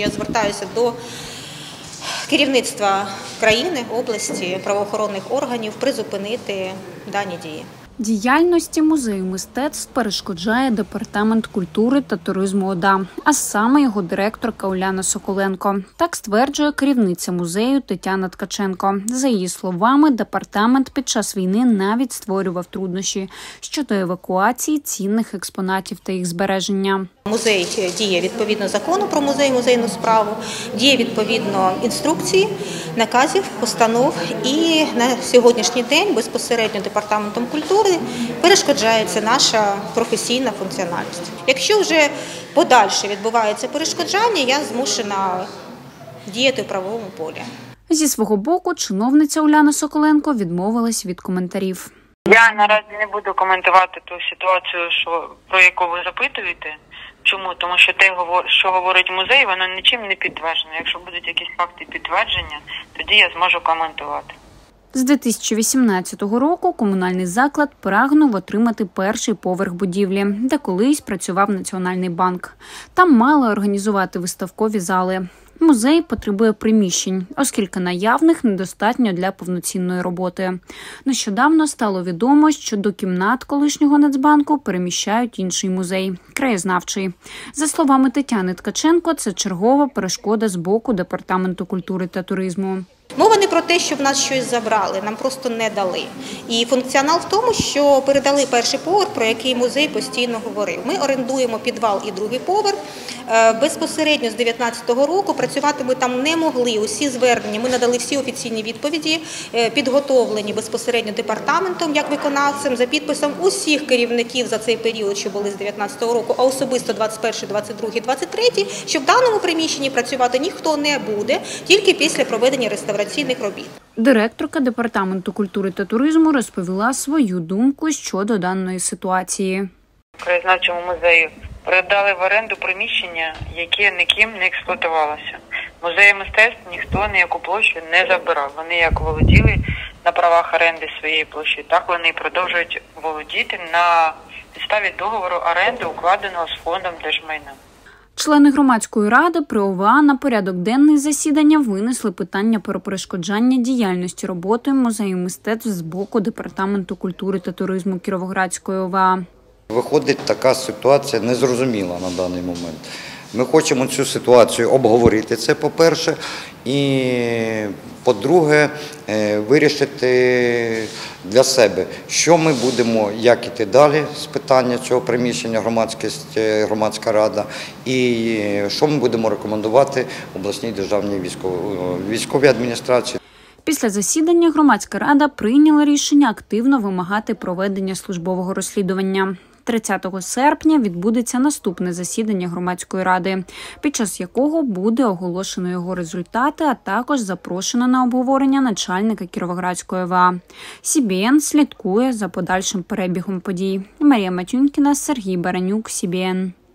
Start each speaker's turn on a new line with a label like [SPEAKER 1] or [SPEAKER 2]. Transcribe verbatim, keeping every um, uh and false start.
[SPEAKER 1] я звертаюся до керівництва країни, області, правоохоронних органів призупинити дані дії.
[SPEAKER 2] Діяльності музею мистецтв перешкоджає Департамент культури та туризму ОДА, а саме його директорка Уляна Соколенко. Так стверджує керівниця музею Тетяна Ткаченко. За її словами, департамент під час війни навіть створював труднощі щодо евакуації цінних експонатів та їх збереження.
[SPEAKER 1] Музей діє відповідно закону про музей, музейну справу, діє відповідно інструкції, наказів, постанов, і на сьогоднішній день безпосередньо Департаментом культури перешкоджається наша професійна функціональність. Якщо вже подальше відбувається перешкоджання, я змушена діяти в правовому полі.
[SPEAKER 2] Зі свого боку, чиновниця Уляна Соколенко відмовилась від коментарів.
[SPEAKER 3] Я наразі не буду коментувати ту ситуацію, що, про яку ви запитуєте. Чому? Тому що те, що говорить музей, воно нічим не підтверджено. Якщо будуть якісь факти підтвердження, тоді я зможу коментувати.
[SPEAKER 2] З дві тисячі вісімнадцятого року комунальний заклад прагнув отримати перший поверх будівлі, де колись працював Національний банк. Там мали організувати виставкові зали. Музей потребує приміщень, оскільки наявних недостатньо для повноцінної роботи. Нещодавно стало відомо, що до кімнат колишнього Нацбанку переміщають інший музей – краєзнавчий. За словами Тетяни Ткаченко, це чергова перешкода з боку Департаменту культури та туризму.
[SPEAKER 1] Мова не про те, що в нас щось забрали, нам просто не дали. І функціонал в тому, що передали перший поверх, про який музей постійно говорив. Ми орендуємо підвал і другий поверх. Безпосередньо з дві тисячі дев'ятнадцятого року працювати ми там не могли. Усі звернення, ми надали всі офіційні відповіді, підготовлені безпосередньо департаментом як виконавцем, за підписом усіх керівників за цей період, що були з дві тисячі дев'ятнадцятого року, а особисто двадцять перший, двадцять другий, двадцять третій, що в даному приміщенні працювати ніхто не буде, тільки після проведення реставраційних робіт.
[SPEAKER 2] Директорка Департаменту культури та туризму розповіла свою думку щодо даної ситуації.
[SPEAKER 3] Краєзнавчому музею передали в оренду приміщення, яке ніким не експлуатувалося. Музею мистецтв ніхто ніяку площу не забирав. Вони як володіли на правах оренди своєї площі, так вони продовжують володіти на підставі договору оренди, укладеного з фондом держмайна.
[SPEAKER 2] Члени громадської ради при ОВА на порядок денний засідання винесли питання про перешкоджання діяльності роботи музею мистецтв з боку Департаменту культури та туризму Кіровоградської ОВА.
[SPEAKER 4] Виходить, така ситуація незрозуміла на даний момент. Ми хочемо цю ситуацію обговорити, це по-перше, і по-друге, вирішити для себе, що ми будемо, як іти далі з питання цього приміщення громадськість, громадська рада, і що ми будемо рекомендувати обласній державній військовій, військовій адміністрації.
[SPEAKER 2] Після засідання громадська рада прийняла рішення активно вимагати проведення службового розслідування. тридцятого серпня відбудеться наступне засідання громадської ради, під час якого буде оголошено його результати, а також запрошено на обговорення начальника Кіровоградської ОВА. Сі Бі Ен слідкує за подальшим перебігом подій. Марія Матюнькіна, Сергій Баранюк, Сі Бі Ен.